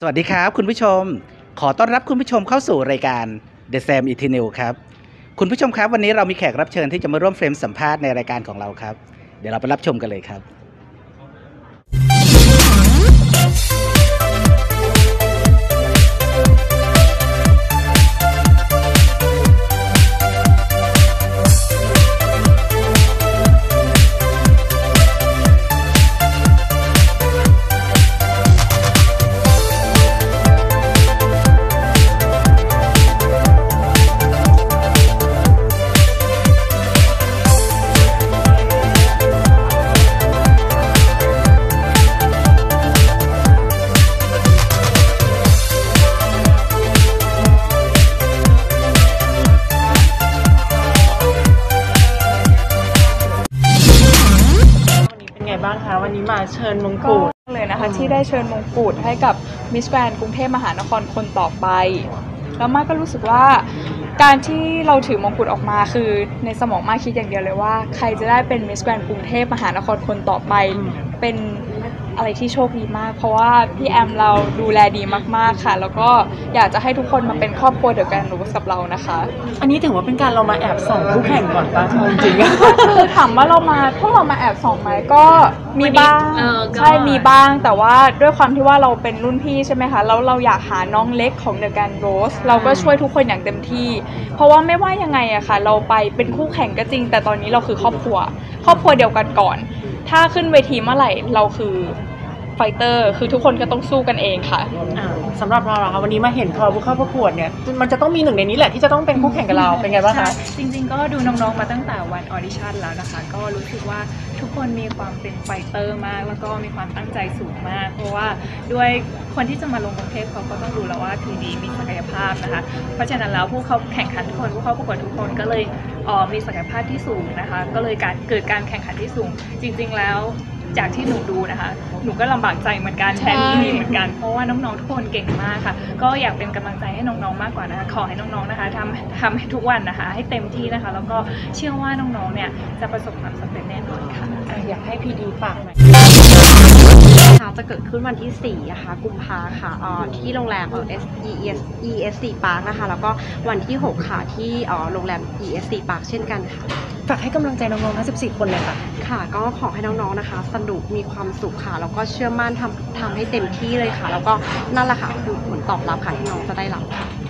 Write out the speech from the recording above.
สวัสดีครับคุณผู้ชมขอต้อนรับคุณผู้ชมเข้าสู่รายการ The Sam e t e r n a l ครับคุณผู้ชมครับวันนี้เรามีแขกรับเชิญที่จะมาร่วมเฟรมสัมภาษณ์ในรายการของเราครับเดี๋ยวเราไปรับชมกันเลยครับบ้างคะวันนี้มาเชิญมงกุฎเลยนะคะที่ได้เชิญมงกุฎให้กับมิสแกรนด์กรุงเทพมหานครคนต่อไปแล้วมาก็รู้สึกว่าการที่เราถือมงกุฎออกมาคือในสมองมาคิดอย่างเดียวเลยว่าใครจะได้เป็นมิสแกรนด์กรุงเทพมหานครคนต่อไปเป็นอะไรที่โชคดีมากเพราะว่าพี่แอมเราดูแลดีมากๆค่ะแล้วก็อยากจะให้ทุกคนมาเป็นครอบครัวเดียวกันรู้กับเรานะคะอันนี้ถือว่าเป็นการเรามาแอบส่องคู่แข่งก่อนป่ะจริงคือถามว่าพวกเรามาแอบส่องไหมก็มีบ้างใช่มีบ้างแต่ว่าด้วยความที่ว่าเราเป็นรุ่นพี่ใช่ไหมคะแล้วเราอยากหาน้องเล็กของเดอะแกรนด์โรสเราก็ช่วยทุกคนอย่างเต็มที่เพราะว่าไม่ว่ายังไงอะค่ะเราไปเป็นคู่แข่งก็จริงแต่ตอนนี้เราคือครอบครัวเดียวกันก่อนถ้าขึ้นเวทีเมื่อไหร่เราคือไฟเตอร์คือทุกคนก็ต้องสู้กันเองค่ะสำหรับเราค่ะวันนี้มาเห็นพอผู้เข้าประกวดเนี่ยมันจะต้องมีหนึ่งในนี้แหละที่จะต้องเป็นคู่แข่งกับเราเป็นไงบ้างคะจริงๆก็ดูน้องๆมาตั้งแต่วันออดิชั่นแล้วนะคะก็รู้สึกว่าทุกคนมีความเป็นไฟเตอร์มากแล้วก็มีความตั้งใจสูงมากเพราะว่าด้วยคนที่จะมาลงกรุงเทพเขาก็ต้องรู้แล้วว่าทีดีมีศักยภาพนะคะเพราะฉะนั้นแล้วผู้เข้าแข่งขันทุกคนผู้เข้าประกวดทุกคนก็เลยมีศักยภาพที่สูงนะคะก็เลยเกิดการแข่งขันที่สูงจริงๆแล้วจากที่หนูดูนะคะหนูก็ลำบากใจเหมือนกันแทนพี่เหมือนกันเพราะว่าน้องๆทุกคนเก่งมากค่ะก็อยากเป็นกำลังใจให้น้องๆมากกว่านะคะขอให้น้องๆนะคะทำให้ทุกวันนะคะให้เต็มที่นะคะแล้วก็เชื่อว่าน้องๆเนี่ยจะประสบความสำเร็จแน่นอนค่ะอยากให้พี่ดีฝากหน่อยจะเกิดขึ้นวันที่4นะคะกุมภาค่ะที่โรงแรมESC Park นะคะแล้วก็วันที่6ค่ะที่โรงแรม ESC Park เช่นกันค่ะฝากให้กำลังใจน้องๆทั้ง14คนเลยค่ะค่ะก็ขอให้น้องๆนะคะสนุกมีความสุขค่ะแล้วก็เชื่อมั่นทำให้เต็มที่เลยค่ะแล้วก็นั่นแหละค่ะคือผลตอบรับค่ะที่น้องจะได้รับค่ะ